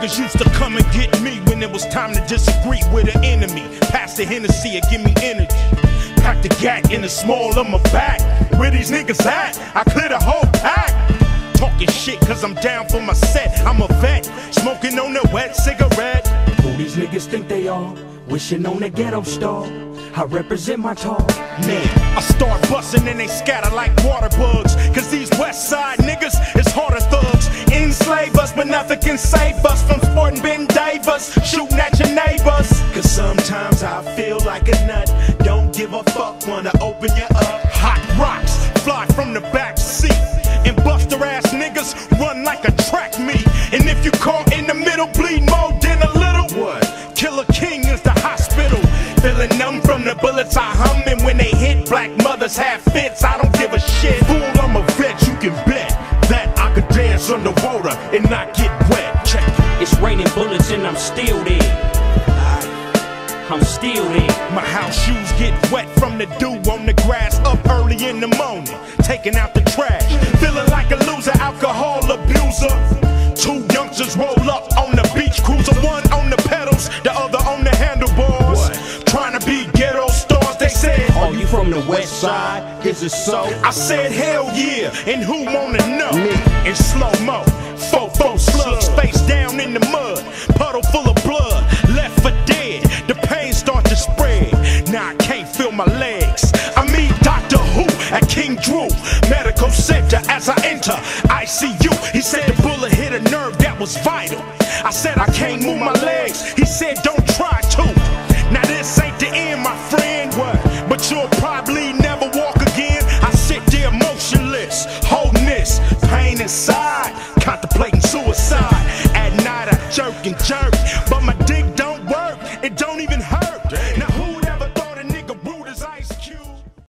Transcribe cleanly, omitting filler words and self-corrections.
niggas used to come and get me when it was time to disagree with an enemy. Pass the Hennessy and give me energy. Pack the gat in the small of my back. Where these niggas at? I clear the whole pack. Talking shit cause I'm down for my set. I'm a vet, smoking on a wet cigarette. Who these niggas think they are? Wishing on a ghetto star. I represent my talk. Man, I start busting and they scatter like water bugs. Cause these west side niggas is harder thugs. Enslave us, but nothing can save us from sporting Ben Davis, shooting at your neighbors. Cause sometimes I feel like a nut. Don't give a fuck, wanna open you up. Hot rocks fly from the back seat, and buster ass niggas run like a track meet. And if you caught in the middle, bleed more than a little. What? Killer King is the hospital. Feeling numb from the bullets I hum, and when they hit, black mothers have fits. I don't give a shit. Fool, I'm a vet, you can bet that I could dance underwater and not get wet. Check it. It's raining bullets and I'm still there. I'm still there. My house shoes get wet from the dew on the grass up early in the morning, taking out the trash. Feeling like a loser, alcohol abuser. Two youngsters roll up on the beach cruiser, one on the pedals, the other on the handlebars. What? Trying to be ghetto stars, they said. Are you from the west side? Is it so? I said hell yeah, and who wanna know? Me. In slow-mo, 4-4 slugs, face down in the mud, puddle full of blood, left for dead. The pain start to spread, now I can't feel my legs. I meet Dr. Who at King Drew Medical Center. As I enter ICU, he said the bullet hit a nerve that was vital. I said I can't move my legs, he said don't try to. Now this ain't the end, my friend, what? But you'll probably never walk again. I sit there motionless, holding this pain inside, contemplating suicide. At night I jerk and jerk, but my dick don't work, it don't even hurt.